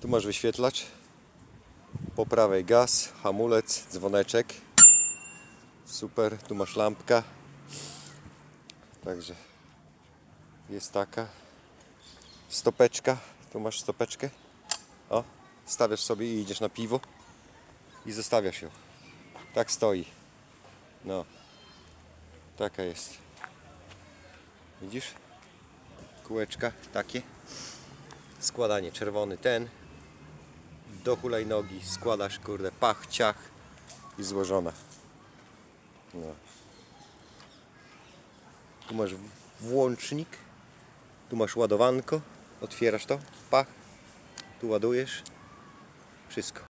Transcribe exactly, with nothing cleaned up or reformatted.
Tu masz wyświetlacz. Po prawej gaz, hamulec, dzwoneczek. Super, tu masz lampka. Także jest taka. Stopeczka. Tu masz stopeczkę. O, stawiasz sobie i idziesz na piwo. I zostawiasz ją. Tak stoi. No. Taka jest. Widzisz? Kółeczka takie. Składanie czerwony ten. Do hulajnogi składasz, kurde, pach, ciach i złożona. No. Tu masz włącznik. Tu masz ładowanko. Otwierasz to, pach. Tu ładujesz. Wszystko.